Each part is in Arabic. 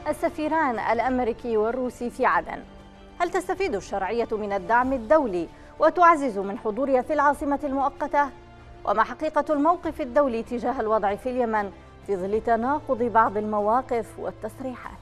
السفيران الأمريكي والروسي في عدن. هل تستفيد الشرعية من الدعم الدولي وتعزز من حضورها في العاصمة المؤقتة؟ وما حقيقة الموقف الدولي تجاه الوضع في اليمن في ظل تناقض بعض المواقف والتصريحات؟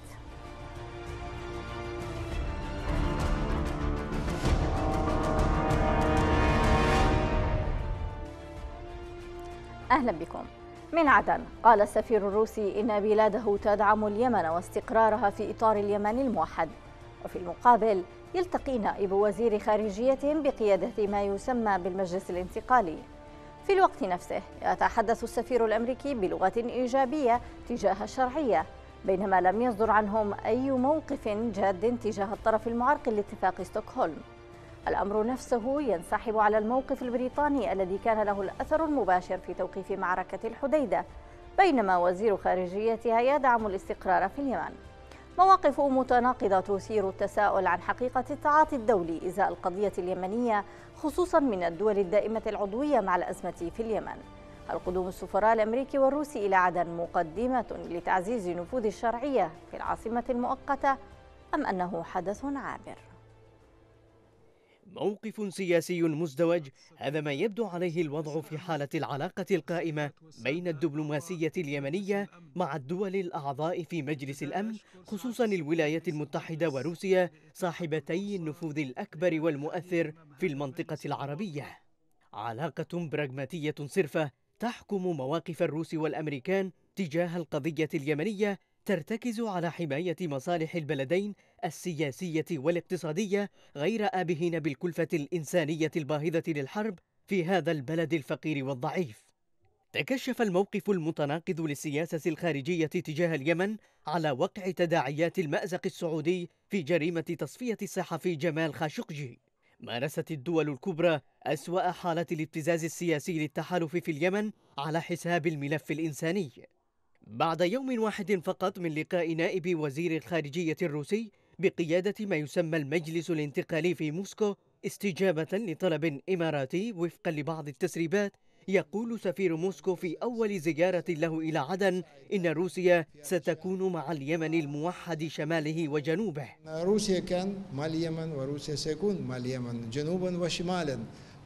أهلا بكم. من عدن قال السفير الروسي إن بلاده تدعم اليمن واستقرارها في إطار اليمن الموحد، وفي المقابل يلتقي نائب وزير خارجية بقيادة ما يسمى بالمجلس الانتقالي. في الوقت نفسه يتحدث السفير الأمريكي بلغة إيجابية تجاه الشرعية، بينما لم يصدر عنهم أي موقف جاد تجاه الطرف المعرقل لاتفاق ستوكهولم. الأمر نفسه ينسحب على الموقف البريطاني الذي كان له الأثر المباشر في توقيف معركة الحديدة، بينما وزير خارجيتها يدعم الاستقرار في اليمن. مواقف متناقضة تثير التساؤل عن حقيقة التعاطي الدولي إزاء القضية اليمنية، خصوصا من الدول الدائمة العضوية مع الأزمة في اليمن. هل قدوم السفراء الأمريكي والروسي إلى عدن مقدمة لتعزيز نفوذ الشرعية في العاصمة المؤقتة، أم أنه حدث عابر؟ موقف سياسي مزدوج، هذا ما يبدو عليه الوضع في حالة العلاقة القائمة بين الدبلوماسية اليمنية مع الدول الأعضاء في مجلس الأمن، خصوصا الولايات المتحدة وروسيا صاحبتي النفوذ الأكبر والمؤثر في المنطقة العربية. علاقة براغماتية صرفة تحكم مواقف الروس والأمريكان تجاه القضية اليمنية، ترتكز على حماية مصالح البلدين السياسية والاقتصادية، غير آبهين بالكلفة الإنسانية الباهظة للحرب في هذا البلد الفقير والضعيف. تكشف الموقف المتناقض للسياسة الخارجية تجاه اليمن على وقع تداعيات المأزق السعودي في جريمة تصفية الصحفي جمال خاشقجي. مارست الدول الكبرى أسوأ حالة الابتزاز السياسي للتحالف في اليمن على حساب الملف الإنساني. بعد يوم واحد فقط من لقاء نائب وزير الخارجية الروسي بقيادة ما يسمى المجلس الانتقالي في موسكو استجابة لطلب إماراتي وفقا لبعض التسريبات، يقول سفير موسكو في أول زيارة له إلى عدن إن روسيا ستكون مع اليمن الموحد شماله وجنوبه. روسيا كان مع اليمن وروسيا سيكون مع اليمن جنوبا وشمالا،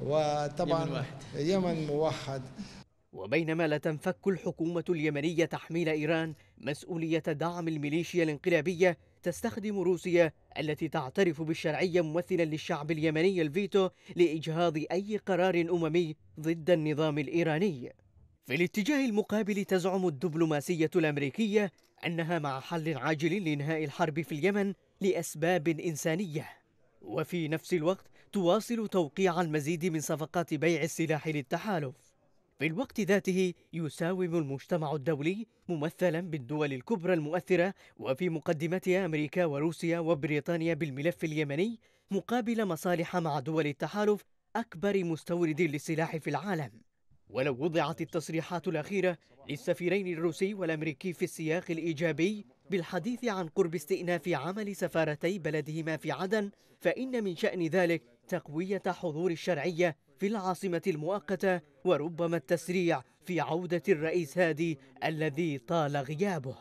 وطبعا اليمن موحد. وبينما لا تنفك الحكومة اليمنية تحميل إيران مسؤولية دعم الميليشيا الانقلابية، تستخدم روسيا التي تعترف بالشرعية ممثلا للشعب اليمني الفيتو لإجهاض أي قرار أممي ضد النظام الإيراني. في الاتجاه المقابل تزعم الدبلوماسية الأمريكية أنها مع حل عاجل لإنهاء الحرب في اليمن لأسباب إنسانية، وفي نفس الوقت تواصل توقيع المزيد من صفقات بيع السلاح للتحالف. في الوقت ذاته يساوم المجتمع الدولي ممثلا بالدول الكبرى المؤثرة وفي مقدمتها أمريكا وروسيا وبريطانيا بالملف اليمني مقابل مصالح مع دول التحالف أكبر مستورد للسلاح في العالم. ولو وضعت التصريحات الأخيرة للسفيرين الروسي والأمريكي في السياق الإيجابي بالحديث عن قرب استئناف عمل سفارتي بلدهما في عدن، فإن من شأن ذلك تقوية حضور الشرعية في العاصمة المؤقتة، وربما التسريع في عودة الرئيس هادي الذي طال غيابه.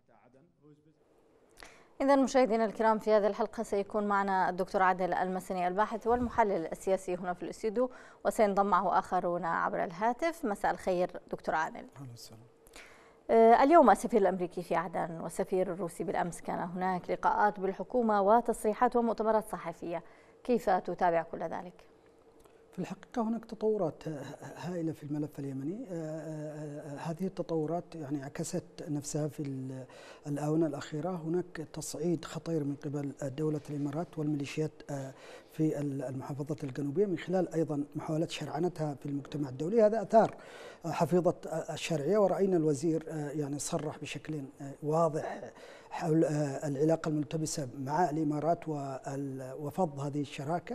إذا مشاهدينا الكرام، في هذه الحلقة سيكون معنا الدكتور عادل المسني الباحث والمحلل السياسي هنا في الاستوديو، وسينضم معه آخرون عبر الهاتف. مساء الخير دكتور عادل. أهلا وسهلا. اليوم السفير الأمريكي في عدن والسفير الروسي بالأمس، كان هناك لقاءات بالحكومة وتصريحات ومؤتمرات صحفية، كيف تتابع كل ذلك؟ في الحقيقة هناك تطورات هائلة في الملف اليمني. هذه التطورات يعني عكست نفسها في الآونة الأخيرة. هناك تصعيد خطير من قبل دولة الإمارات والميليشيات في المحافظة الجنوبية من خلال أيضا محاولة شرعنتها في المجتمع الدولي. هذا أثار حفيظة الشرعية، ورأينا الوزير يعني صرح بشكل واضح حول العلاقة الملتبسة مع الإمارات وفض هذه الشراكة.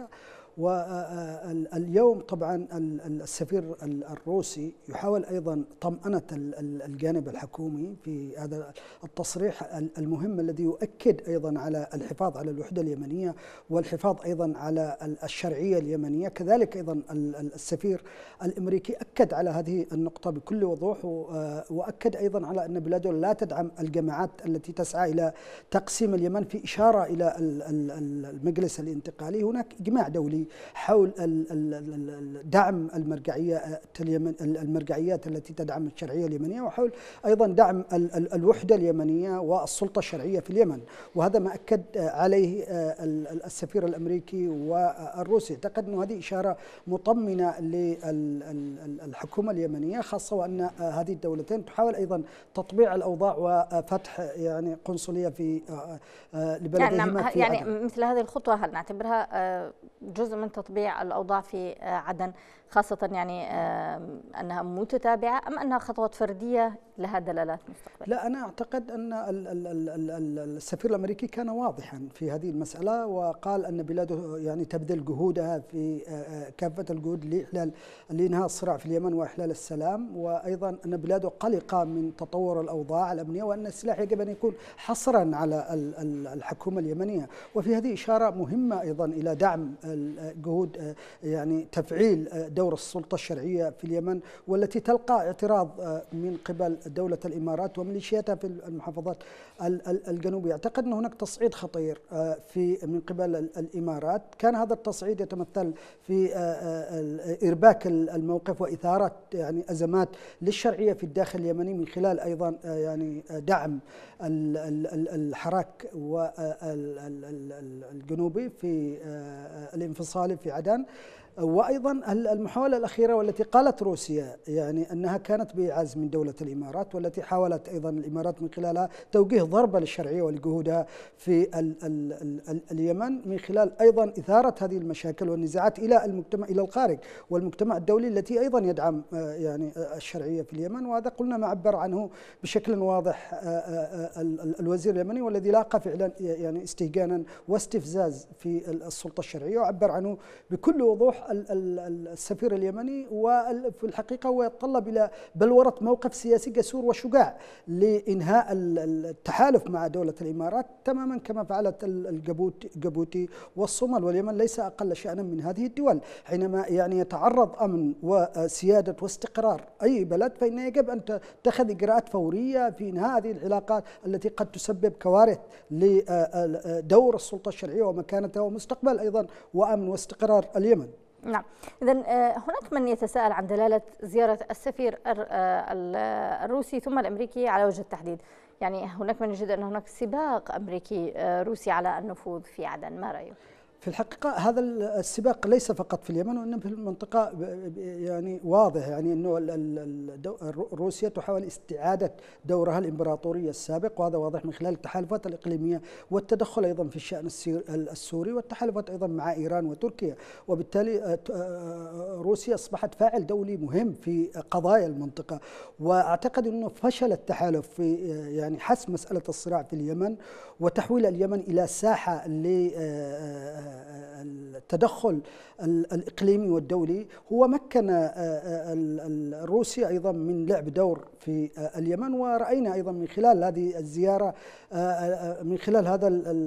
واليوم طبعا السفير الروسي يحاول أيضا طمأنة الجانب الحكومي في هذا التصريح المهم الذي يؤكد أيضا على الحفاظ على الوحدة اليمنية والحفاظ أيضا على الشرعية اليمنية. كذلك أيضا السفير الأمريكي أكد على هذه النقطة بكل وضوح، وأكد أيضا على أن بلاده لا تدعم الجماعات التي تسعى إلى تقسيم اليمن، في إشارة إلى المجلس الانتقالي. هناك إجماع دولي حول دعم المرجعيات التي تدعم الشرعية اليمنية، وحول أيضا دعم الوحدة اليمنية والسلطة الشرعية في اليمن، وهذا ما أكد عليه السفير الأمريكي والروسي. أعتقد أن هذه إشارة مطمئنة للحكومة اليمنية، خاصة وأن هذه الدولتين تحاول أيضا تطبيع الأوضاع وفتح يعني قنصلية في لبلديهما في يعني عدن. مثل هذه الخطوة هل نعتبرها جزء من تطبيع الأوضاع في عدن، خاصة يعني أنها متتابعة، أم أنها خطوات فردية لها دلالات مستقبلية؟ لا، أنا أعتقد أن السفير الأمريكي كان واضحا في هذه المسألة، وقال أن بلاده يعني تبذل جهودها في كافة الجهود لإنهاء الصراع في اليمن وإحلال السلام، وأيضا أن بلاده قلقة من تطور الأوضاع الأمنية، وأن السلاح يجب أن يكون حصرا على الحكومة اليمنية. وفي هذه إشارة مهمة أيضا إلى دعم جهود يعني تفعيل دور السلطة الشرعية في اليمن، والتي تلقى اعتراض من قبل دولة الإمارات وميليشياتها في المحافظات الجنوبية. أعتقد أن هناك تصعيد خطير من قبل الإمارات، كان هذا التصعيد يتمثل في إرباك الموقف وإثارة يعني أزمات للشرعية في الداخل اليمني، من خلال أيضا يعني دعم الحراك الجنوبي في الانفصال في عدن. وأيضا المحاولة الأخيرة والتي قالت روسيا يعني أنها كانت بإعاز من دولة الإمارات، والتي حاولت أيضا الإمارات من خلالها توجيه ضربة للشرعية ولجهودها في اليمن، من خلال أيضا إثارة هذه المشاكل والنزاعات إلى المجتمع، إلى الخارج والمجتمع الدولي التي أيضا يدعم يعني الشرعية في اليمن. وهذا قلنا ما عبر عنه بشكل واضح الوزير اليمني، والذي لاقى فعلا يعني استهجانا واستفزاز في السلطة الشرعية، وعبر عنه بكل وضوح السفير اليمني. وفي الحقيقة هو يتطلب إلى بلورة موقف سياسي جسور وشجاع لإنهاء التحالف مع دولة الإمارات، تماما كما فعلت الجيبوتي والصومال. واليمن ليس أقل شأنا من هذه الدول. حينما يعني يتعرض أمن وسيادة واستقرار أي بلد، فإن يجب أن تتخذ إجراءات فورية في إنهاء هذه العلاقات التي قد تسبب كوارث لدور السلطة الشرعية ومكانتها ومستقبل أيضا وأمن واستقرار اليمن. نعم، إذن هناك من يتساءل عن دلالة زيارة السفير الروسي ثم الأمريكي على وجه التحديد. يعني هناك من يجد أن هناك سباق أمريكي روسي على النفوذ في عدن، ما رأيه؟ في الحقيقة هذا السباق ليس فقط في اليمن، وإنما في المنطقة يعني واضح، يعني أنه روسيا تحاول استعادة دورها الإمبراطوري السابق، وهذا واضح من خلال التحالفات الإقليمية والتدخل أيضا في الشأن السوري، والتحالفات أيضا مع إيران وتركيا. وبالتالي روسيا أصبحت فاعل دولي مهم في قضايا المنطقة. وأعتقد أنه فشل التحالف في يعني حسم مسألة الصراع في اليمن وتحويل اليمن إلى ساحة التدخل الإقليمي والدولي هو مكن روسيا أيضا من لعب دور في اليمن. ورأينا أيضا من خلال هذه الزيارة، من خلال هذا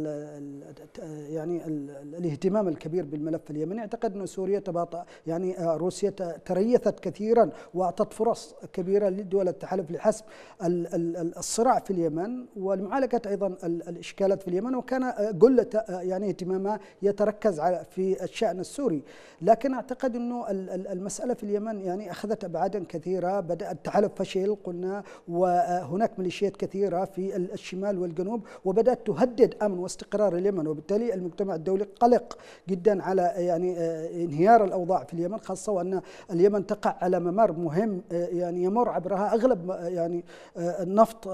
يعني الاهتمام الكبير بالملف اليمني، اعتقد أن سوريا تباطأ، يعني روسيا تريثت كثيرا وأعطت فرص كبيرة لدول التحالف لحسم الصراع في اليمن ولمعالجة أيضا الإشكالات في اليمن، وكان جل يعني اهتمامها يتركز في الشأن السوري. لكن أعتقد أنه المسألة في اليمن يعني أخذت أبعادا كثيرة. بدأ التحالف فشل قلنا، وهناك ميليشيات كثيرة في الشمال والجنوب، وبدأت تهدد أمن واستقرار اليمن. وبالتالي المجتمع الدولي قلق جدا على يعني انهيار الأوضاع في اليمن، خاصة وأن اليمن تقع على ممر مهم يعني يمر عبرها أغلب يعني النفط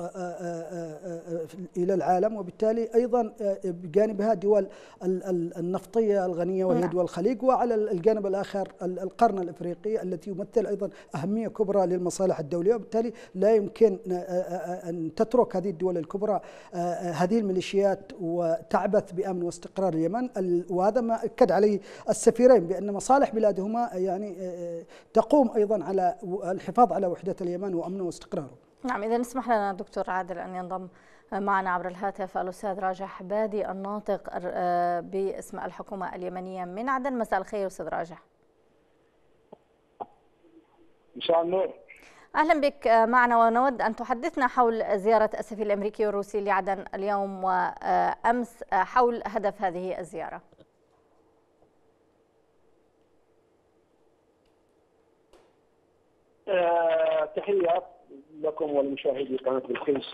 إلى العالم، وبالتالي أيضا بجانبها دول النفطية الغنية اليمنية وهي دول الخليج، وعلى الجانب الآخر القرن الإفريقي التي يمثل أيضا أهمية كبرى للمصالح الدولية، وبالتالي لا يمكن أن تترك هذه الدول الكبرى هذه الميليشيات وتعبث بأمن واستقرار اليمن. وهذا ما أكد عليه السفيرين بأن مصالح بلادهما يعني تقوم أيضا على الحفاظ على وحدة اليمن وأمنه واستقراره. نعم، إذا نسمح لنا دكتور عادل أن ينضم معنا عبر الهاتف الأستاذ راجح بادي الناطق باسم الحكومة اليمنية من عدن. مساء الخير أستاذ راجح. مساء النور. أهلا بك معنا، ونود أن تحدثنا حول زيارة السفير الأمريكي والروسي لعدن اليوم وأمس حول هدف هذه الزيارة. تحية لكم ولمشاهدي قناة بلقيس.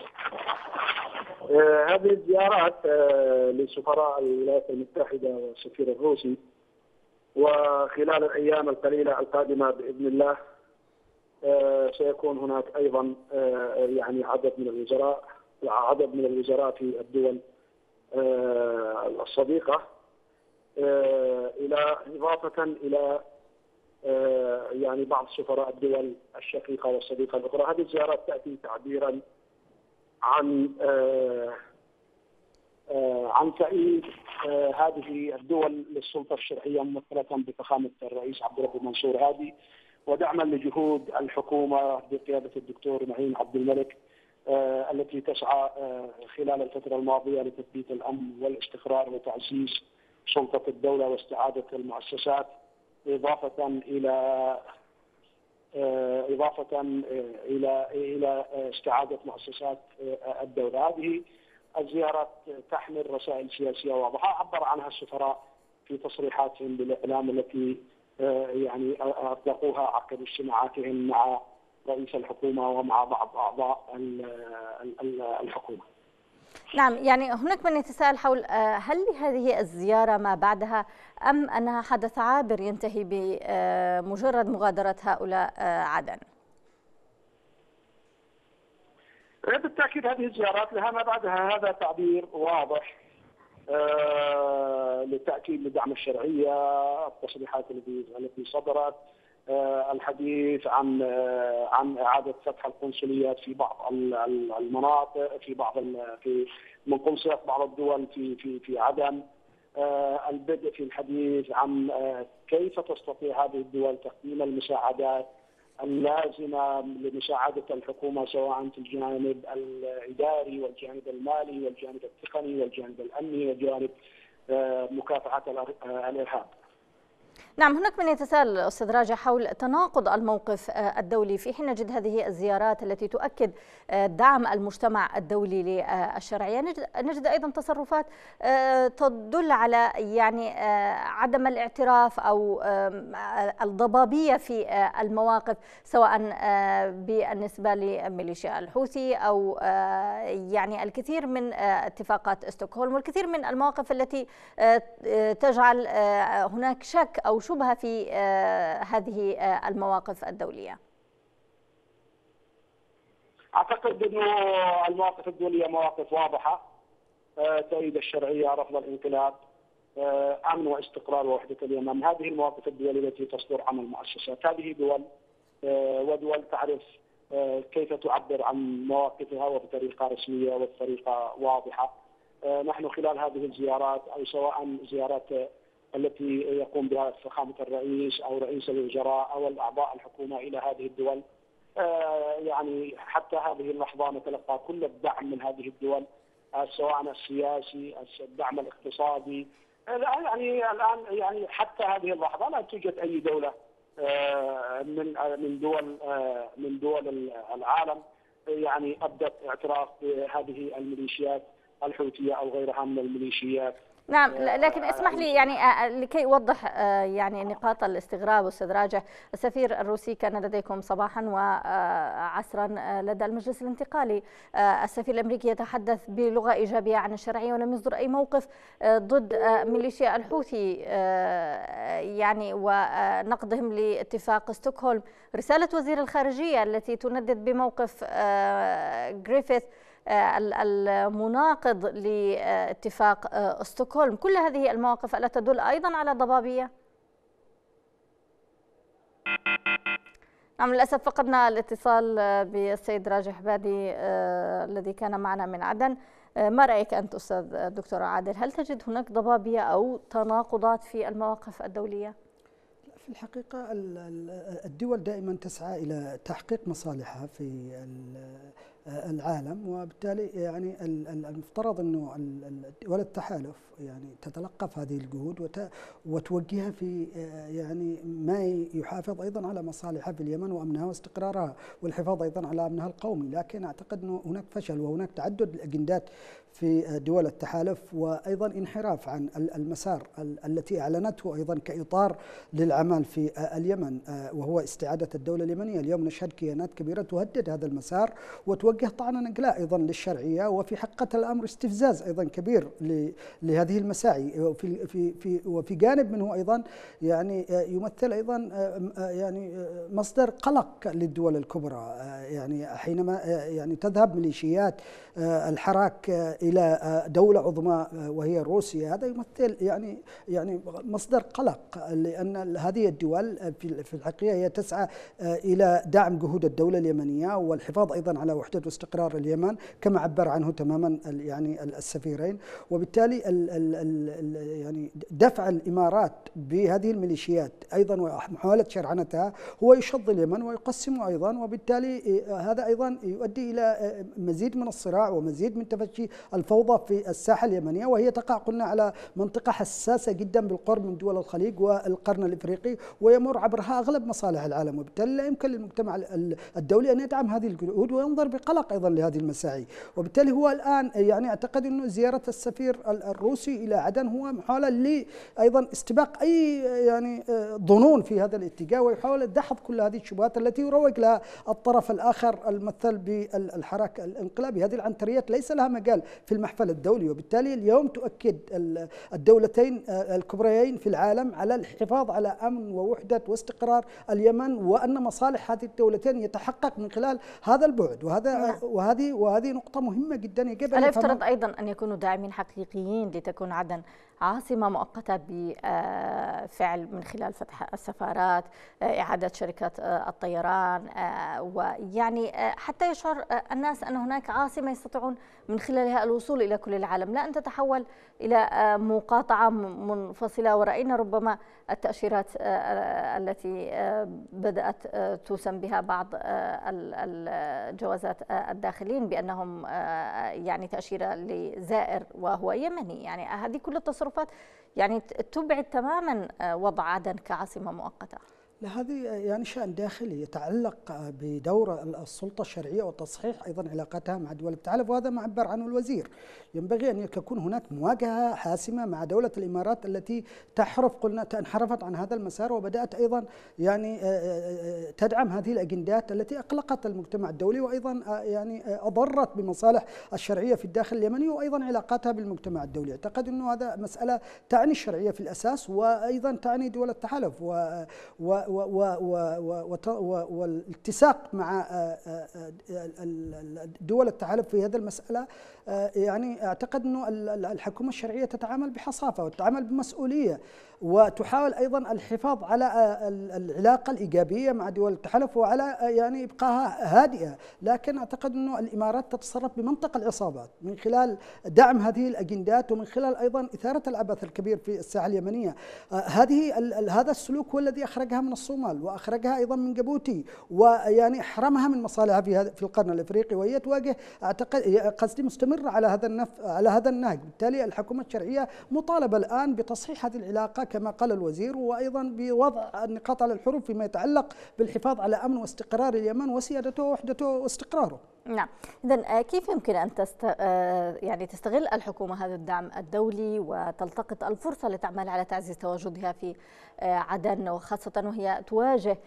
هذه الزيارات لسفراء الولايات المتحدة والسفير الروسي، وخلال الأيام القليلة القادمة بإذن الله سيكون هناك أيضا يعني عدد من الوزراء في الدول الصديقة، إضافة إلى يعني بعض سفراء الدول الشقيقة والصديقة الأخرى. هذه الزيارات تأتي تعبيرا عن تأييد هذه الدول للسلطة الشرعية ممثلة بفخامة الرئيس عبد الرب منصور هادي، ودعما لجهود الحكومة بقيادة الدكتور معين عبد الملك التي تسعى خلال الفترة الماضية لتثبيت الأمن والاستقرار وتعزيز سلطة الدولة واستعادة المؤسسات، إضافة إلى استعادة مؤسسات الدولة. هذه الزيارات تحمل رسائل سياسية واضحة عبر عنها السفراء في تصريحاتهم بالإعلام التي يعني أطلقوها عقب اجتماعاتهم مع رئيس الحكومة ومع بعض أعضاء الحكومة. نعم، يعني هناك من يتساءل حول هل لهذه الزيارة ما بعدها أم أنها حدث عابر ينتهي بمجرد مغادرة هؤلاء عدن؟ بالتأكيد هذه الزيارات لها ما بعدها، هذا تعبير واضح للتأكيد لدعم الشرعية. التصريحات التي صدرت، الحديث عن إعادة فتح القنصليات في بعض المناطق، في من قنصليات بعض الدول في عدن، البدء في الحديث عن كيف تستطيع هذه الدول تقديم المساعدات اللازمة لمساعدة الحكومة سواء في الجانب الإداري والجانب المالي والجانب التقني والجانب الأمني وجانب مكافحة الإرهاب. نعم، هناك من يتساءل أستاذ راجع حول تناقض الموقف الدولي في حين نجد هذه الزيارات التي تؤكد دعم المجتمع الدولي للشرعية، نجد أيضا تصرفات تدل على يعني عدم الاعتراف أو الضبابية في المواقف، سواء بالنسبة لميليشيا الحوثي أو يعني الكثير من اتفاقات ستوكهولم والكثير من المواقف التي تجعل هناك شك أو شبهة في هذه المواقف الدولية. أعتقد أن المواقف الدولية مواقف واضحة تأييد الشرعية، رفض الانقلاب، أمن واستقرار ووحدة اليمن. هذه المواقف الدولية التي تصدر عن المؤسسات. هذه دول ودول تعرف كيف تعبر عن مواقفها وبطريقة رسمية وبطريقة واضحة. نحن خلال هذه الزيارات أو سواء زيارات التي يقوم بها فخامة الرئيس أو رئيس الوزراء أو الأعضاء الحكومة إلى هذه الدول، يعني حتى هذه اللحظة نتلقى كل الدعم من هذه الدول، سواء السياسي، الدعم الاقتصادي. يعني الآن يعني حتى هذه اللحظة لا توجد أي دولة من دول العالم يعني أبدت اعتراف بهذه الميليشيات الحوثية أو غيرها من الميليشيات. نعم، لكن اسمح لي يعني لكي أوضح يعني نقاط الاستغراب أستاذ راجح. السفير الروسي كان لديكم صباحا وعصرا لدى المجلس الانتقالي. السفير الأمريكي يتحدث بلغة إيجابية عن الشرعية ولم يصدر أي موقف ضد ميليشيا الحوثي يعني ونقدهم لاتفاق ستوكهولم. رسالة وزير الخارجية التي تندد بموقف غريفيث المناقض لاتفاق ستوكهولم. كل هذه المواقف ألا تدل أيضا على ضبابية؟ نعم، للأسف فقدنا الاتصال بالسيد راجح بادي الذي كان معنا من عدن. ما رأيك أنت أستاذ الدكتور عادل؟ هل تجد هناك ضبابية أو تناقضات في المواقف الدولية؟ في الحقيقة الدول دائما تسعى إلى تحقيق مصالحها في العالم، وبالتالي يعني المفترض أنه دول التحالف يعني تتلقف هذه الجهود وتوجهها في يعني ما يحافظ أيضا على مصالحها في اليمن وأمنها واستقرارها والحفاظ أيضا على أمنها القومي. لكن أعتقد أنه هناك فشل وهناك تعدد الأجندات في دول التحالف، وأيضا انحراف عن المسار التي أعلنته أيضا كإطار للعمل في اليمن، وهو استعادة الدولة اليمنية. اليوم نشهد كيانات كبيرة تهدد هذا المسار وتوجه طعنا نقلاء أيضا للشرعية، وفي حقيقة الأمر استفزاز أيضا كبير لهذه المساعي. وفي جانب منه أيضا يعني يمثل أيضا يعني مصدر قلق للدول الكبرى، يعني حينما يعني تذهب ميليشيات الحراك إلى دولة عظمى وهي روسيا، هذا يمثل يعني مصدر قلق، لأن هذه الدول في الحقيقة هي تسعى إلى دعم جهود الدولة اليمنية والحفاظ أيضا على وحدة واستقرار اليمن كما عبر عنه تماما يعني السفيرين. وبالتالي يعني دفع الإمارات بهذه الميليشيات أيضا ومحاولة شرعنتها هو يشظ اليمن ويقسمه أيضا، وبالتالي هذا أيضا يؤدي إلى مزيد من الصراع ومزيد من تفشي الفوضى في الساحة اليمنية، وهي تقع قلنا على منطقة حساسة جدا بالقرب من دول الخليج والقرن الإفريقي، ويمر عبرها أغلب مصالح العالم. وبالتالي لا يمكن للمجتمع الدولي أن يدعم هذه الجهود وينظر بقلق أيضا لهذه المساعي. وبالتالي هو الآن يعني أعتقد أنه زيارة السفير الروسي إلى عدن هو محاولة أيضا استباق أي يعني ظنون في هذا الاتجاه، ويحاول دحض كل هذه الشبهات التي يروج لها الطرف الآخر الممثل بالحراك الانقلابي. هذه العنتريات ليس لها مجال في المحفل الدولي، وبالتالي اليوم تؤكد الدولتين الكبريين في العالم على الحفاظ على أمن ووحدة واستقرار اليمن، وأن مصالح هذه الدولتين يتحقق من خلال هذا البعد. وهذه نقطة مهمة جدا يجب أن ألا يفترض أيضا أن يكونوا داعمين حقيقيين لتكون عدن عاصمة مؤقتة بفعل من خلال فتح السفارات، إعادة شركات الطيران، ويعني حتى يشعر الناس أن هناك عاصمة يستطيعون من خلالها الوصول إلى كل العالم، لا أن تتحول إلى مقاطعة منفصلة. ورأينا ربما التأشيرات التي بدأت توسم بها بعض الجوازات الداخلين بأنهم يعني تأشيرة لزائر وهو يمني. يعني هذه كل التصرفات يعني تبعد تماما وضع عدن كعاصمة مؤقتة. هذه يعني شأن داخلي يتعلق بدور السلطة الشرعية وتصحيح أيضا علاقاتها مع دول التحالف، وهذا ما عبر عنه الوزير. ينبغي أن يكون هناك مواجهة حاسمة مع دولة الإمارات التي انحرفت عن هذا المسار وبدأت أيضا يعني تدعم هذه الأجندات التي أقلقت المجتمع الدولي، وأيضا يعني أضرت بمصالح الشرعية في الداخل اليمني وأيضا علاقاتها بالمجتمع الدولي. أعتقد أنه هذا مسألة تعني الشرعية في الأساس، وأيضا تعني دول التحالف والاتساق مع دول التحالف في هذه المسألة. يعني أعتقد أنه الحكومة الشرعية تتعامل بحصافة وتتعامل بمسؤولية، وتحاول أيضا الحفاظ على العلاقة الإيجابية مع دول التحالف وعلى يعني إبقائها هادئة. لكن أعتقد أنه الإمارات تتصرف بمنطق العصابات من خلال دعم هذه الأجندات ومن خلال أيضا إثارة العبث الكبير في الساحة اليمنية. هذا السلوك هو الذي أخرجها من الصومال وأخرجها أيضا من جيبوتي، ويعني أحرمها من مصالحها في القرن الإفريقي، وهي تواجه أعتقد قصدي مستمرة على هذا النهج. بالتالي الحكومة الشرعية مطالبة الآن بتصحيح هذه العلاقة كما قال الوزير، وأيضا بوضع النقاط على الحروف فيما يتعلق بالحفاظ على أمن واستقرار اليمن وسيادته ووحدته واستقراره. نعم، إذن كيف يمكن أن يعني تستغل الحكومة هذا الدعم الدولي وتلتقط الفرصة لتعمل على تعزيز تواجدها في عدن، وخاصة وهي تواجه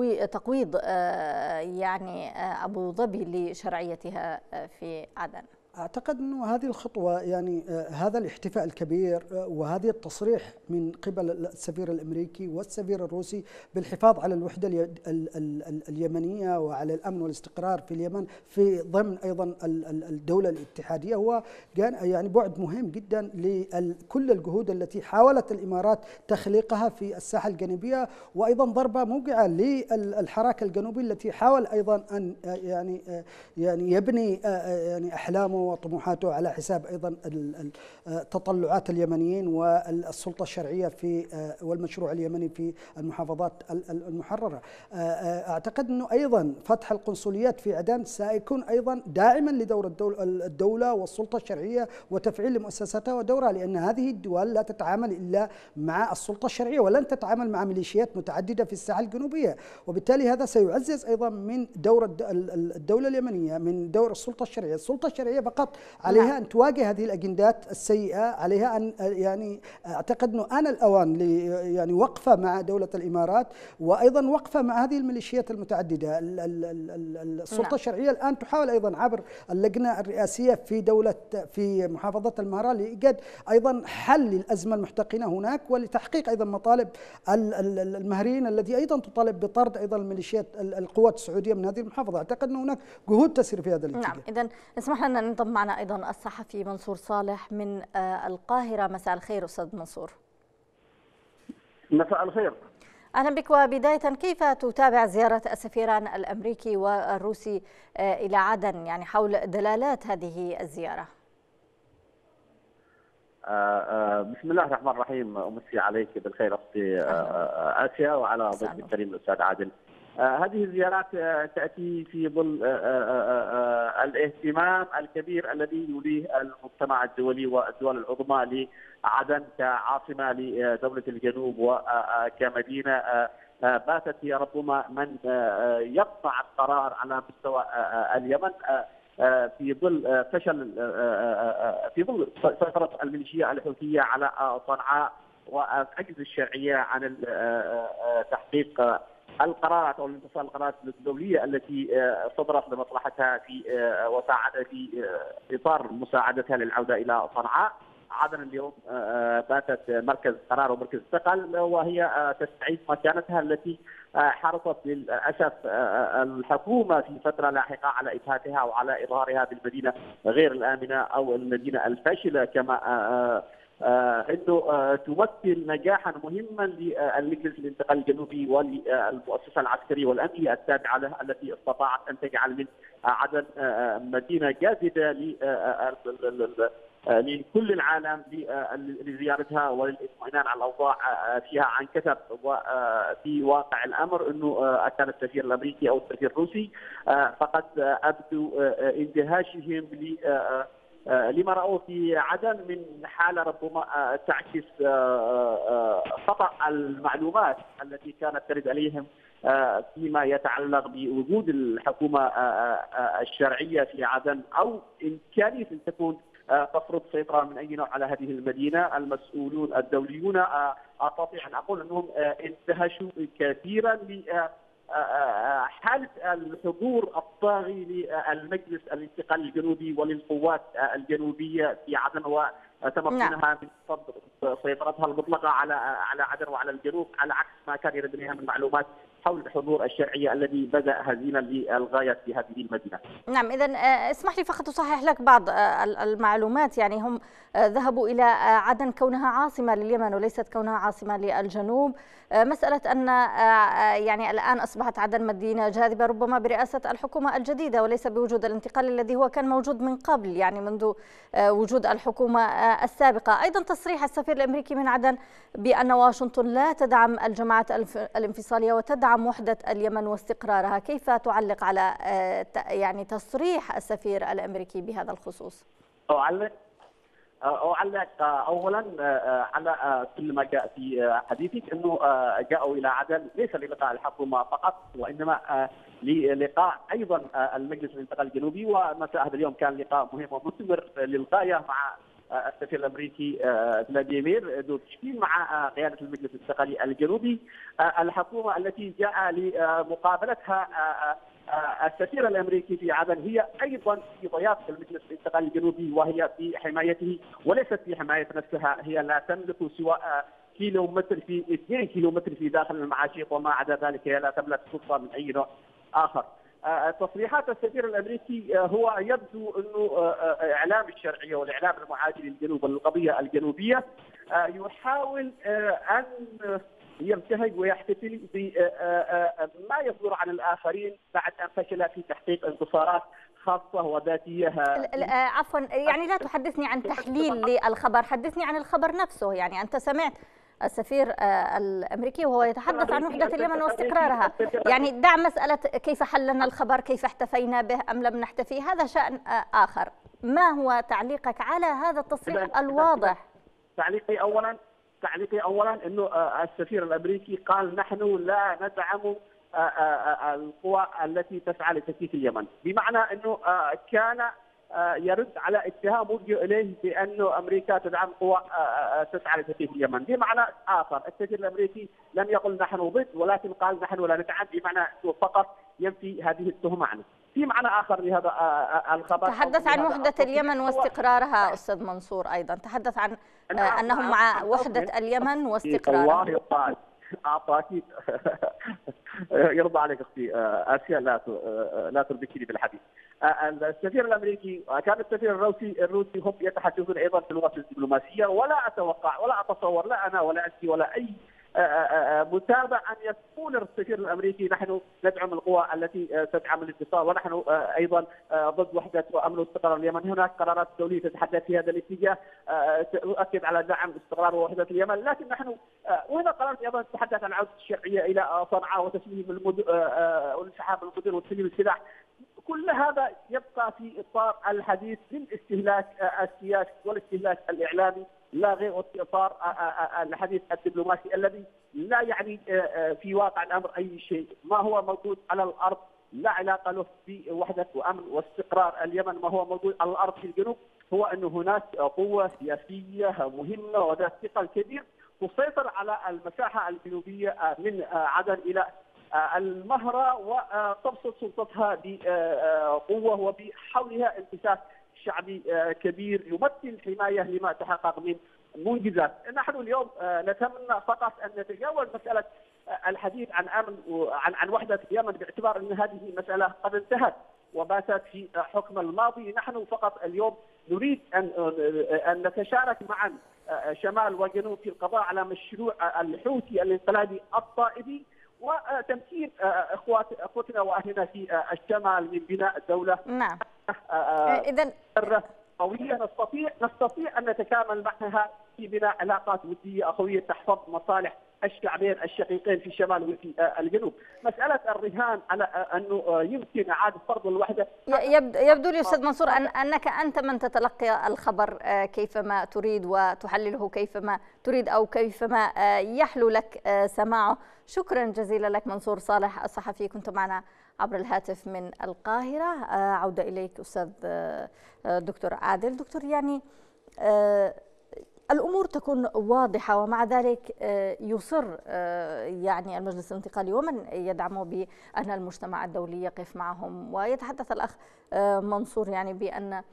تقويض يعني أبو ظبي لشرعيتها في عدن؟ أعتقد أنه هذه الخطوة يعني هذا الاحتفاء الكبير وهذه التصريح من قبل السفير الأمريكي والسفير الروسي بالحفاظ على الوحدة اليمنية وعلى الأمن والاستقرار في اليمن في ضمن أيضا الدولة الاتحادية هو يعني بعد مهم جدا لكل الجهود التي حاولت الإمارات تخليقها في الساحة الجنوبية، وأيضا ضربة موقعة للحراك الجنوبي التي حاول أيضا أن يعني يبني يعني أحلامه وطموحاته على حساب أيضا تطلعات اليمنيين والسلطة الشرعية في والمشروع اليمني في المحافظات المحررة. أعتقد أنه أيضا فتح القنصليات في عدن سيكون أيضا داعما لدور الدولة والسلطة الشرعية وتفعيل مؤسساتها ودورها، لأن هذه الدول لا تتعامل إلا مع السلطة الشرعية ولن تتعامل مع ميليشيات متعددة في الساحة الجنوبية، وبالتالي هذا سيعزز أيضا من دور الدولة اليمنية، من دور السلطة الشرعية. السلطة الشرعية فقط عليها أن تواجه هذه الأجندات السيئة، عليها أن يعني أعتقد أنه آن الأوان يعني وقفة مع دولة الإمارات وأيضا وقفة مع هذه الميليشيات المتعددة. السلطة الشرعية الآن تحاول أيضا عبر اللجنة الرئاسية في محافظة المهرة لإيجاد أيضا حل للأزمة المحتقنة هناك ولتحقيق أيضا مطالب المهريين الذي أيضا تطالب بطرد أيضا الميليشيات القوات السعودية من هذه المحافظة. أعتقد أن هناك جهود تسير في هذا الاتجاه. نعم، إذن اسمح لنا أن ينضم معنا أيضا الصحفي منصور صالح من القاهرة. مساء الخير أستاذ منصور. مساء الخير. أهلا بك. وبداية كيف تتابع زيارة السفيران الأمريكي والروسي إلى عدن يعني حول دلالات هذه الزيارة؟ بسم الله الرحمن الرحيم. أمسي عليك بالخير أختي آسيا وعلى ضيف الكريم الأستاذ عادل. هذه الزيارات تأتي في ظل الاهتمام الكبير الذي يوليه المجتمع الدولي والدول العظمى لعدن كعاصمة لدولة الجنوب وكمدينة باتت هي ربما من يقطع القرار على مستوى اليمن في ظل فشل في ظل سيطرة الميليشيا الحوثية على صنعاء وعجز الشرعية عن تحقيق القرارات او امتصاص القرارات الدوليه التي صدرت لمصلحتها في اطار مساعدتها للعوده الى صنعاء. عدن اليوم باتت مركز قرار ومركز ثقل، وهي تستعيد مكانتها التي حرصت للاسف الحكومه في فتره لاحقه على ابهاتها وعلى اظهارها بالمدينه غير الامنه او المدينه الفاشله، كما انه تمثل نجاحا مهما للمجلس الانتقالي الجنوبي وللمؤسسه العسكريه والامنيه التابعه له التي استطاعت ان تجعل من عدن مدينه جاذبه لكل العالم لزيارتها وللاطمئنان على الاوضاع فيها عن كثب. وفي واقع الامر انه كان السفير الامريكي او السفير الروسي فقد ابدوا اندهاشهم لما رأوا في عدن من حالة ربما تعكس خطأ المعلومات التي كانت ترد عليهم فيما يتعلق بوجود الحكومة الشرعية في عدن أو إمكانية أن تكون تفرض سيطرة من أي نوع على هذه المدينة. المسؤولون الدوليون أستطيع أن أقول أنهم اندهشوا كثيرا حالة الحضور الطاغي للمجلس الانتقالي الجنوبي وللقوات الجنوبية في عدن وتمكنها من فرض سيطرتها المطلقة على عدن وعلى الجنوب، على عكس ما كان يرد إليها من معلومات حول الحضور الشرعي الذي بدأ هزينا للغاية في هذه المدينة. نعم، إذن اسمح لي فقط أصحح لك بعض المعلومات. يعني هم ذهبوا إلى عدن كونها عاصمة لليمن وليست كونها عاصمة للجنوب. مسألة أن يعني الآن أصبحت عدن مدينة جاذبة ربما برئاسة الحكومة الجديدة وليس بوجود الانتقال الذي هو كان موجود من قبل، يعني منذ وجود الحكومة السابقة. أيضا تصريح السفير الأمريكي من عدن بأن واشنطن لا تدعم الجماعات الانفصالية وتدعم وحدة اليمن واستقرارها. كيف تعلق على يعني تصريح السفير الأمريكي بهذا الخصوص؟ أعلق أولا على كل ما جاء في حديثك، أنه جاءوا إلى عدن ليس للقاء الحكومة فقط وإنما للقاء أيضا المجلس الانتقالي الجنوبي. ومساء هذا اليوم كان لقاء مهم ومثمر للغاية مع السفير الامريكي فلاديمير دوتشكين مع قياده المجلس الانتقالي الجنوبي. الحكومه التي جاء لمقابلتها السفير الامريكي في عدن هي ايضا في ضيافه المجلس الانتقالي الجنوبي، وهي في حمايته وليست في حمايه نفسها. هي لا تملك سوى كيلومتر في 2 كيلومتر في داخل المعاشيق، وما عدا ذلك هي لا تملك سلطه من اي نوع اخر. تصريحات السفير الامريكي هو يبدو انه اعلام الشرعيه والاعلام المعادي للجنوب والقضيه الجنوبيه يحاول ان يبتهج ويحتفل بما يصدر عن الاخرين بعد ان فشل في تحقيق انتصارات خاصه وذاتيه. عفوا، يعني لا تحدثني عن تحليل للخبر، حدثني عن الخبر نفسه. يعني انت سمعت السفير الامريكي وهو يتحدث عن وحده اليمن واستقرارها، يعني دع مساله كيف حللنا الخبر، كيف احتفينا به ام لم نحتفي، هذا شان اخر. ما هو تعليقك على هذا التصريح الواضح؟ تعليقي اولا انه السفير الامريكي قال نحن لا ندعم القوى التي تسعى لتفكيك اليمن، بمعنى انه كان يرد على اتهام وجه اليه بانه امريكا تدعم قوى تسعى لتفكيك اليمن. بمعنى اخر السفير الامريكي لم يقل نحن ضد، ولكن قال نحن لا ندعم، بمعنى انه فقط ينفي هذه التهمه عنه. في معنى اخر لهذا الخبر، تحدث عن وحده اليمن واستقرارها. استاذ منصور ايضا تحدث عن انهم مع وحده اليمن واستقرارها. الله اعطاك يرضى عليك اختي اسيا، لا تربكني بالحديث. السفير الامريكي كان السفير الروسي هم يتحدثون ايضا في اللغه الدبلوماسيه، ولا اتوقع ولا اتصور لا انا ولا انت ولا اي متابع ان يقول السفير الامريكي نحن ندعم القوى التي تدعم الانتصار، ونحن ايضا ضد وحده وامن واستقرار اليمن. هناك قرارات دوليه تتحدث في هذا الاتجاه تؤكد على دعم استقرار ووحده اليمن، لكن نحن وهنا قرارات ايضا تتحدث عن عوده الشرعيه الى صنعاء وتسليم المدن وانسحاب المدن وتسليم السلاح. كل هذا يبقى في اطار الحديث للاستهلاك السياسي والاستهلاك الاعلامي، لا غير، وفي اطار الحديث الدبلوماسي الذي لا يعني في واقع الامر اي شيء. ما هو موجود على الارض لا علاقه له بوحده وامن واستقرار اليمن. ما هو موجود على الارض في الجنوب هو انه هناك قوه سياسيه مهمه وذات ثقل كبير تسيطر على المساحه الجنوبيه من عدن الى المهرة، وتبسط سلطتها بقوة وبحولها انتشار شعبي كبير يمثل حماية لما تحقق من منجزات. نحن اليوم نتمنى فقط أن نتجاوز مسألة الحديث عن أمن عن وحدة اليمن، باعتبار أن هذه مسألة قد انتهت وباتت في حكم الماضي. نحن فقط اليوم نريد أن نتشارك معا شمال وجنوب في القضاء على مشروع الحوثي الانقلابي الطائفي، وتمكين اخوتنا واهلنا في الشمال من بناء دوله. نعم. اذا قويه نستطيع ان نتكامل معها في بناء علاقات وديه اخويه تحفظ مصالح الشعبين الشقيقين في الشمال وفي الجنوب. مساله الرهان على انه يمكن اعاده فرض الوحده، يبدو لي استاذ منصور انك انت من تتلقي الخبر كيفما تريد وتحلله كيفما تريد او كيفما يحلو لك سماعه. شكرا جزيلا لك منصور صالح الصحفي، كنت معنا عبر الهاتف من القاهره. عوده اليك استاذ دكتور عادل. دكتور، يعني الأمور تكون واضحة ومع ذلك يصر يعني المجلس الانتقالي ومن يدعمه بأن المجتمع الدولي يقف معهم، ويتحدث الأخ منصور يعني بأن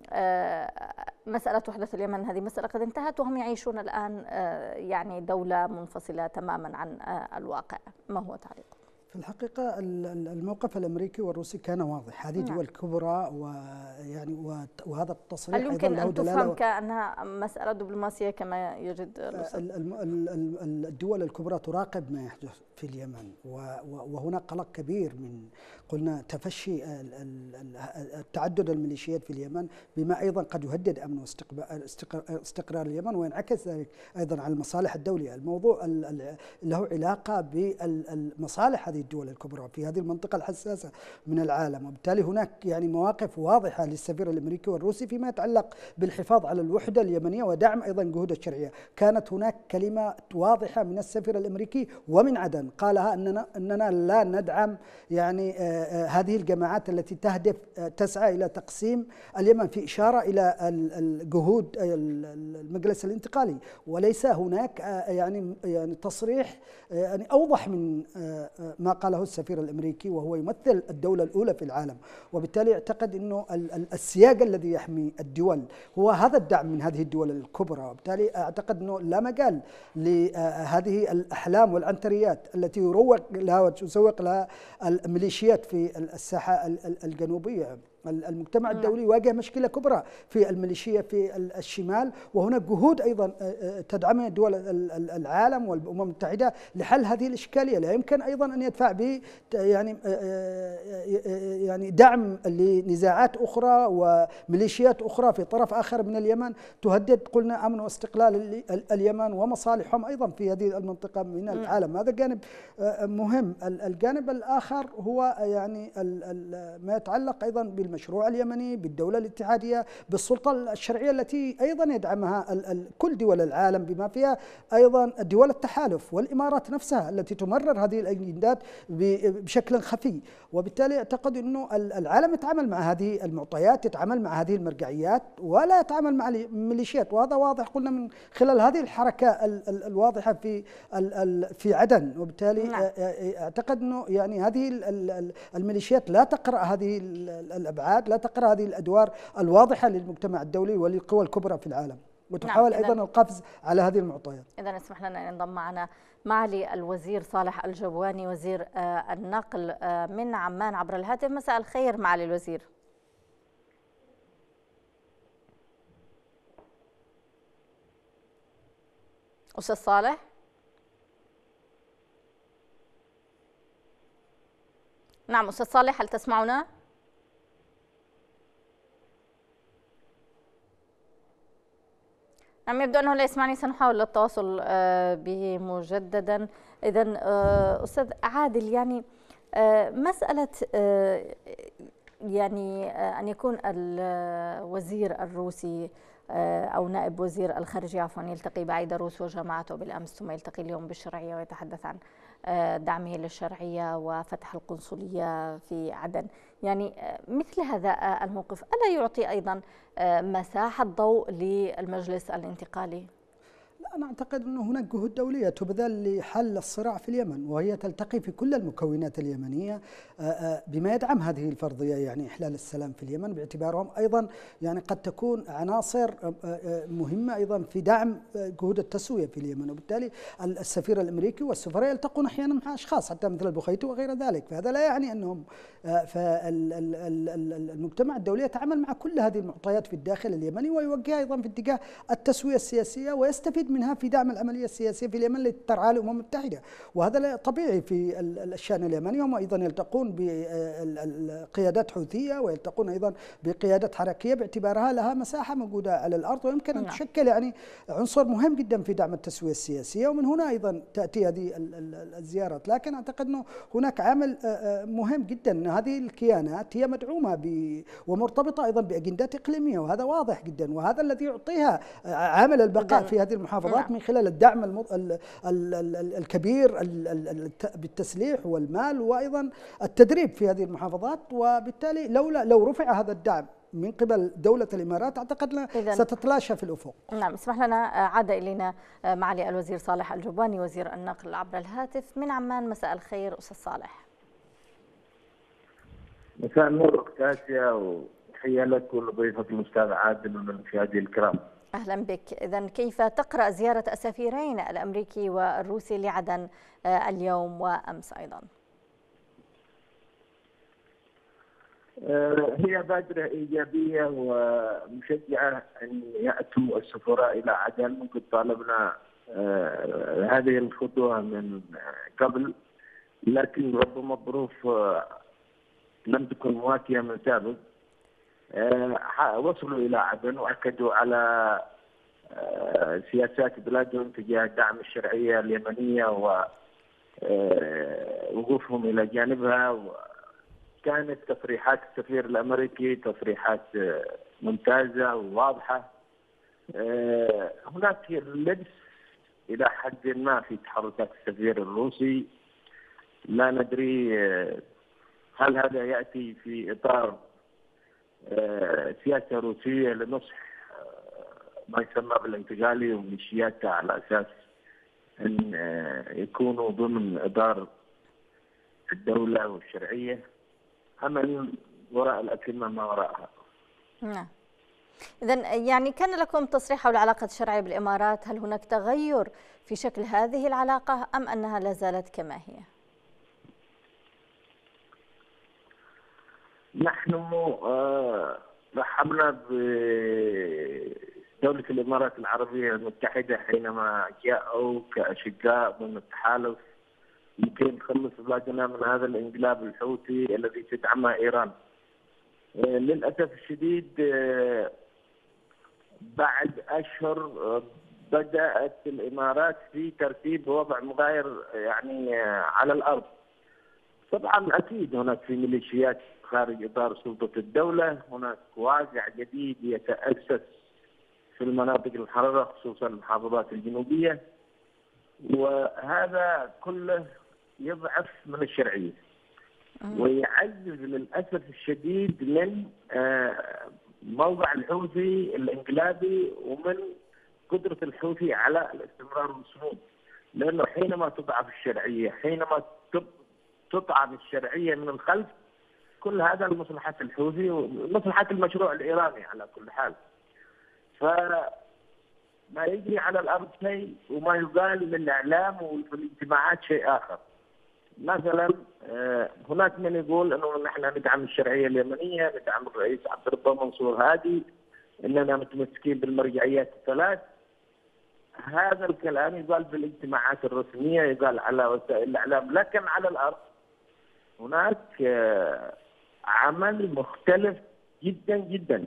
مسألة وحدة اليمن هذه مسألة قد انتهت وهم يعيشون الآن يعني دولة منفصلة تماما عن الواقع. ما هو تعليقك؟ في الحقيقة الموقف الأمريكي والروسي كان واضح. هذه دول كبرى، ويعني وهذا التصريح هل يمكن أن تفهم كأنها مسألة دبلوماسية كما يجد الدول الكبرى تراقب ما يحدث في اليمن، وهناك قلق كبير من قلنا تفشي تعدد الميليشيات في اليمن، بما أيضا قد يهدد أمن واستقرار اليمن، وينعكس ذلك أيضا على المصالح الدولية. الموضوع له علاقة بالمصالح هذه الدول الكبرى في هذه المنطقة الحساسة من العالم، وبالتالي هناك يعني مواقف واضحة للسفير الأمريكي والروسي فيما يتعلق بالحفاظ على الوحدة اليمنية ودعم أيضا جهود الشرعية. كانت هناك كلمة واضحة من السفير الأمريكي ومن عدن قالها أننا لا ندعم يعني هذه الجماعات التي تسعى إلى تقسيم اليمن، في إشارة إلى الجهود المجلس الانتقالي، وليس هناك يعني تصريح يعني أوضح من ما ما قاله السفير الأمريكي، وهو يمثل الدولة الأولى في العالم، وبالتالي اعتقد أنه السياق الذي يحمي الدول هو هذا الدعم من هذه الدول الكبرى، وبالتالي اعتقد أنه لا مجال لهذه الأحلام والعنتريات التي يروج لها وتسوق لها الميليشيات في الساحة الجنوبية. المجتمع الدولي واجه مشكلة كبرى في الميليشيا في الشمال، وهناك جهود أيضا تدعمها دول العالم والأمم المتحدة لحل هذه الإشكالية. لا يمكن أيضا أن يدفع ب يعني دعم لنزاعات أخرى وميليشيات أخرى في طرف آخر من اليمن تهدد قلنا أمن واستقلال اليمن ومصالحهم أيضا في هذه المنطقة من العالم. هذا جانب مهم. الجانب الآخر هو يعني ما يتعلق أيضا بالمشروع اليمني، بالدولة الاتحادية، بالسلطة الشرعية التي أيضا يدعمها كل دول العالم بما فيها أيضا دول التحالف والإمارات نفسها التي تمرر هذه الأجندات بشكل خفي. وبالتالي أعتقد أنه العالم يتعامل مع هذه المعطيات، يتعامل مع هذه المرجعيات، ولا يتعامل مع الميليشيات، وهذا واضح قلنا من خلال هذه الحركة الواضحة في عدن. وبالتالي أعتقد أنه يعني هذه الميليشيات لا تقرأ هذه الأبعاد، لا تقرأ هذه الأدوار الواضحة للمجتمع الدولي وللقوى الكبرى في العالم، وتحاول أيضا القفز على هذه المعطيات. إذن اسمح لنا أن ينضم معنا معالي الوزير صالح الجبواني وزير النقل من عمان عبر الهاتف. مساء الخير معالي الوزير. أستاذ صالح. نعم أستاذ صالح، هل تسمعنا؟ نعم يبدو أنه لا يسمعني، سنحاول التواصل به مجددا. إذن أستاذ عادل، يعني مسألة يعني أن يكون الوزير الروسي أو نائب وزير الخارجية عفوا يلتقي بعيد روس وجماعته بالأمس، ثم يلتقي اليوم بالشرعية ويتحدث عن دعمه للشرعية وفتح القنصلية في عدن، يعني مثل هذا الموقف ألا يعطي أيضا مساحة ضوء للمجلس الانتقالي؟ لا، أنا أعتقد أن هناك جهود دولية تبذل لحل الصراع في اليمن، وهي تلتقي في كل المكونات اليمنية بما يدعم هذه الفرضية، يعني إحلال السلام في اليمن، باعتبارهم أيضا يعني قد تكون عناصر مهمة أيضا في دعم جهود التسوية في اليمن. وبالتالي السفير الأمريكي والسفراء يلتقون أحيانا مع أشخاص حتى مثل البخيتي وغير ذلك، فهذا لا يعني أنهم فالمجتمع الدولي يتعامل مع كل هذه المعطيات في الداخل اليمني ويوجهها أيضا في اتجاه التسوية السياسية ويستفيد منها في دعم العملية السياسية في اليمن التي ترعاها الأمم المتحدة، وهذا طبيعي في الشأن اليمني. هم أيضا يلتقون بقيادات حوثية ويلتقون أيضا بقيادات حركية باعتبارها لها مساحة موجودة على الأرض ويمكن أن تشكل يعني عنصر مهم جدا في دعم التسوية السياسية، ومن هنا أيضا تأتي هذه الزيارات. لكن أعتقد أنه هناك عامل مهم جدا، أن هذه الكيانات هي مدعومة ومرتبطة أيضا بأجندات إقليمية، وهذا واضح جدا، وهذا الذي يعطيها عامل البقاء في هذه المحافظات من خلال الدعم الكبير بالتسليح والمال وأيضا التدريب في هذه المحافظات. وبالتالي لو رفع هذا الدعم من قبل دولة الإمارات أعتقد ستتلاشى في الأفق. نعم، اسمح لنا عاد إلينا معالي الوزير صالح الجبواني وزير النقل عبر الهاتف من عمان. مساء الخير أستاذ صالح. مساء النور أخت آسيا، وتحية لك ولضيفك الأستاذ عادل والمشاهدين الكرام. أهلا بك. إذن كيف تقرأ زيارة السفيرين الأمريكي والروسي لعدن اليوم وأمس أيضا؟ هي بادرة إيجابية ومشجعة أن يأتوا السفراء إلى عدن، وقد طالبنا هذه الخطوة من قبل، لكن ربما الظروف لم تكن مواتية من سابق. وصلوا إلى عدن وأكدوا على سياسات بلادهم تجاه دعم الشرعية اليمنية ووقوفهم إلى جانبها. كانت تصريحات السفير الأمريكي تصريحات ممتازة وواضحة. هناك لبس إلى حد ما في تحركات السفير الروسي، لا ندري هل هذا يأتي في إطار سياسة روسية لنصح ما يسمى بالانتقالي وميليشياتها على أساس أن يكونوا ضمن إطار الدولة والشرعية أم وراء الأكمة ما وراءها. نعم. إذن يعني كان لكم تصريح حول علاقة الشرعية بالإمارات، هل هناك تغير في شكل هذه العلاقة أم أنها لا زالت كما هي؟ نحن رحبنا بدولة الإمارات العربية المتحدة حينما جاءوا كأشقاء من التحالف لكي نخلص بلادنا من هذا الانقلاب الحوثي الذي تدعمه إيران. للأسف الشديد بعد أشهر بدأت الإمارات في ترتيب وضع مغاير يعني على الأرض. طبعا أكيد هناك في ميليشيات خارج إطار سلطة الدولة، هناك واقع جديد يتأسس في المناطق المحررة خصوصا المحافظات الجنوبية، وهذا كله يضعف من الشرعية ويعزز للأسف الشديد من موضع الحوثي الانقلابي ومن قدرة الحوثي على الاستمرار والصمود. لأنه حينما تضعف الشرعية، حينما تطعن الشرعية من الخلف، كل هذا لمصلحة الحوثي ومصلحة المشروع الإيراني على كل حال. فما يجري على الأرض شيء وما يقال من الإعلام وفي الاجتماعات شيء آخر. مثلا هناك من يقول انه نحن ندعم الشرعيه اليمنيه، ندعم الرئيس عبد الرب منصور هادي، اننا متمسكين بالمرجعيات الثلاث. هذا الكلام يقال في الاجتماعات الرسميه، يقال على وسائل الاعلام، لكن على الارض هناك عمل مختلف جدا جدا.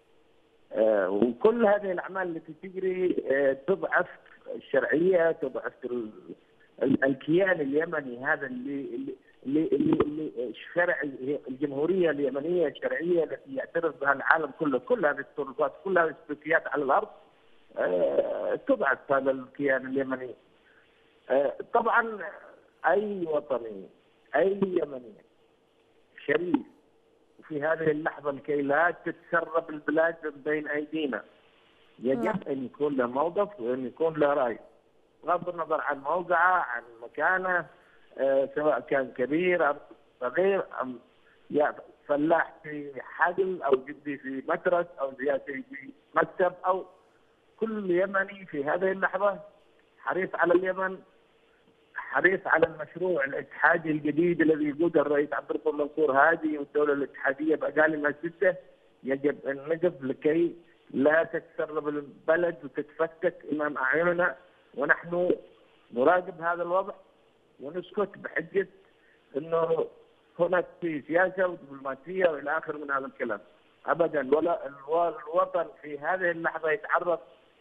وكل هذه الاعمال التي تجري تضعف الشرعيه، تضعف الكيان اليمني هذا اللي الشرعي، الجمهوريه اليمنيه الشرعيه التي يعترف بها العالم كله. كل هذه التصرفات، كل هذه السلوكيات على الارض تضعف هذا الكيان اليمني. طبعا اي وطني، اي يمني شريف في هذه اللحظه لكي لا تتسرب البلاد من بين ايدينا يجب ان يكون له موقف وان يكون له راي، بغض النظر عن موقعه، عن مكانه، سواء كان كبير أم صغير، أم فلاح في حقل أو جدي في مترس أو سياسي في مكتب، أو كل يمني في هذه اللحظة حريص على اليمن، حريص على المشروع الاتحادي الجديد الذي يقوده الرئيس عبد الرب منصور هادي والدولة الاتحادية بأقاليمها الستة. يجب أن نقف لكي لا تتسرب البلد وتتفتت أمام أعيننا، ونحن نراقب هذا الوضع ونسكت بحجة انه هناك في سياسه ودبلوماسيه والى اخر من هذا الكلام. ابدا، ولا الوطن في هذه اللحظه يتعرض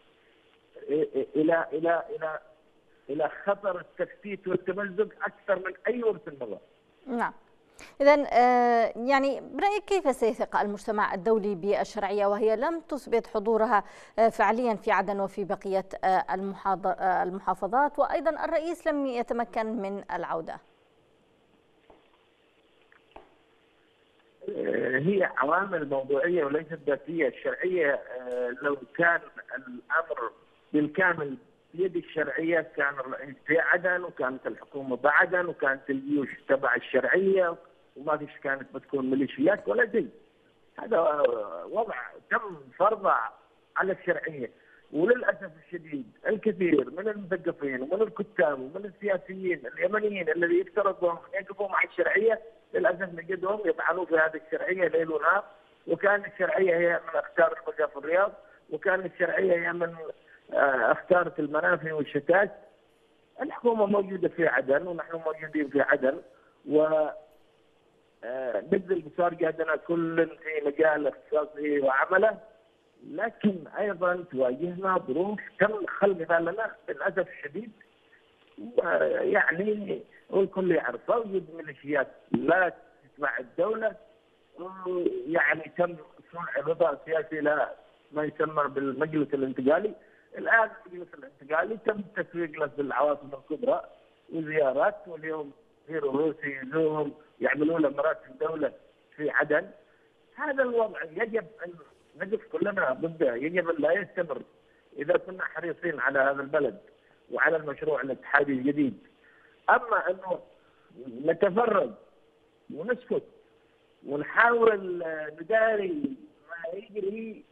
الى الى الى الى خطر التفتيت والتمزق اكثر من اي وقت مضى. نعم. إذن يعني برأيك كيف سيثق المجتمع الدولي بالشرعية وهي لم تثبت حضورها فعليا في عدن وفي بقية المحافظات، وأيضا الرئيس لم يتمكن من العودة؟ هي عوامل موضوعية وليست ذاتية. الشرعية لو كان الأمر بالكامل بيد الشرعية كان الرئيس في عدن وكانت الحكومة بعدن وكانت الجيوش تبع الشرعية وما فيش كانت بتكون ميليشيات ولا شيء. هذا وضع تم فرضه على الشرعية. وللأسف الشديد الكثير من المثقفين ومن الكتاب ومن السياسيين اليمنيين الذي يفترض أن يقفوا مع الشرعية للأسف نجدهم يطعنوا في هذه الشرعية ليل ونهار. وكان الشرعية هي من أختار البقاء في الرياض، وكان الشرعية هي من اختارت المنافي والشتات. الحكومة موجودة في عدن ونحن موجودين في عدن، ونبذل بسارقتنا كل في مجال اختصاصه وعمله، لكن أيضا تواجهنا ظروف تم خلقها لنا للأسف الشديد. يعني والكل يعرفه، وجود ميليشيات لا تتبع الدولة، يعني تم صنع غطاء سياسي لا ما يسمى بالمجلس الانتقالي. الآن المجلس الانتقالي تم التسويق له بالعواصم الكبرى وزيارات، واليوم غير روسي يزورهم يعملون له مراسم دولة في عدن. هذا الوضع يجب أن نقف كلنا ضده، يجب أن لا يستمر إذا كنا حريصين على هذا البلد وعلى المشروع الاتحادي الجديد. أما أنه نتفرج ونسكت ونحاول نداري ما يجري،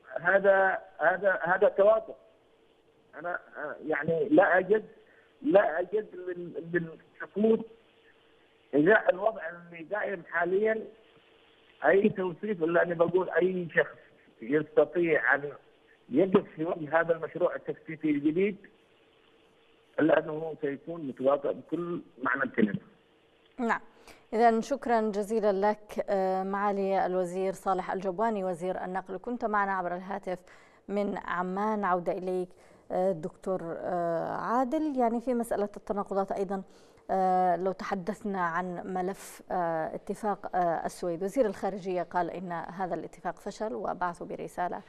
هذا تواطؤ. انا يعني لا اجد للسكوت ازاء الوضع اللي دائم حاليا اي توصيف، الا اني بقول اي شخص يستطيع ان يقف في وجه هذا المشروع التفتيتي الجديد الا انه سيكون متواطئ بكل معنى الكلمه. نعم، إذا شكرا جزيلا لك معالي الوزير صالح الجبواني وزير النقل، كنت معنا عبر الهاتف من عمان. عودة إليك دكتور عادل، يعني في مسألة التناقضات أيضا لو تحدثنا عن ملف اتفاق السويد، وزير الخارجية قال إن هذا الاتفاق فشل وبعثوا برسالة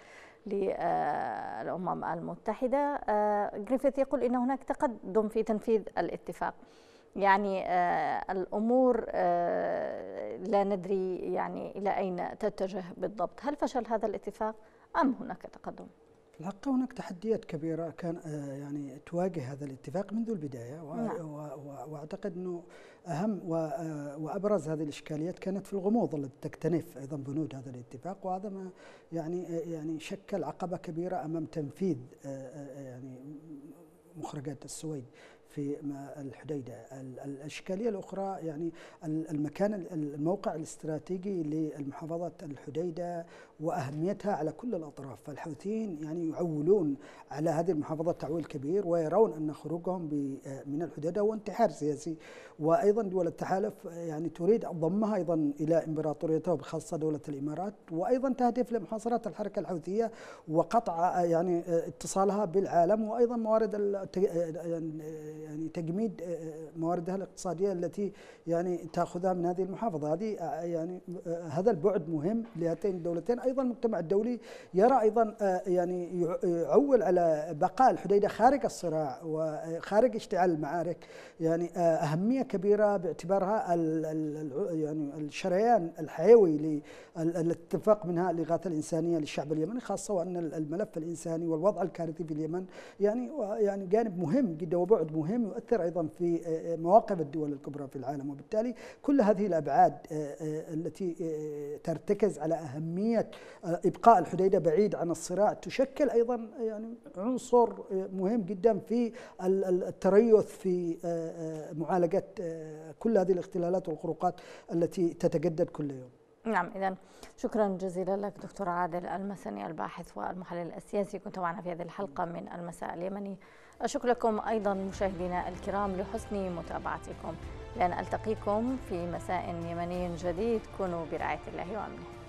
للأمم المتحدة. غريفيث يقول إن هناك تقدم في تنفيذ الاتفاق، يعني الأمور لا ندري يعني إلى أين تتجه بالضبط. هل فشل هذا الاتفاق أم هناك تقدم؟ في الحقيقة هناك تحديات كبيرة كان يعني تواجه هذا الاتفاق منذ البداية، وأعتقد أنه أهم وأبرز هذه الإشكاليات كانت في الغموض التي تكتنف أيضا بنود هذا الاتفاق، وهذا ما يعني شكل عقبة كبيرة أمام تنفيذ يعني مخرجات السويد في الحديدة. الإشكالية الأخرى يعني الموقع الاستراتيجي للمحافظة الحديدة وأهميتها على كل الأطراف، فالحوثيين يعني يعولون على هذه المحافظة تعويل كبير، ويرون أن خروجهم من الحديدة هو انتحار سياسي. وأيضا دول التحالف يعني تريد ضمها أيضا إلى إمبراطوريتها وبخاصة دولة الإمارات، وأيضا تهدف لمحاصرة الحركة الحوثية وقطع يعني اتصالها بالعالم، وأيضا موارد يعني تجميد مواردها الاقتصادية التي يعني تأخذها من هذه المحافظة. هذه يعني هذا البعد مهم لهاتين الدولتين. أيضا المجتمع الدولي يرى أيضا يعني يعول على بقاء الحديدة خارج الصراع وخارج اشتعال المعارك، يعني أهمية كبيرة باعتبارها يعني الشريان الحيوي للاتفاق منها الإغاثة الإنسانية للشعب اليمني، خاصة وأن الملف الإنساني والوضع الكارثي في اليمن يعني جانب مهم جدا وبعد مهم يؤثر أيضا في مواقف الدول الكبرى في العالم. وبالتالي كل هذه الأبعاد التي ترتكز على أهمية إبقاء الحديدة بعيد عن الصراع تشكل أيضا يعني عنصر مهم جدا في التريث في معالجة كل هذه الاختلالات والخروقات التي تتجدد كل يوم. نعم، إذن شكرا جزيلا لك دكتور عادل المسني الباحث والمحلل السياسي، كنت معنا في هذه الحلقة من المساء اليمني. أشكر لكم أيضا مشاهدينا الكرام لحسن متابعتكم، لأن ألتقيكم في مساء يمني جديد. كونوا برعاية الله وأمنه.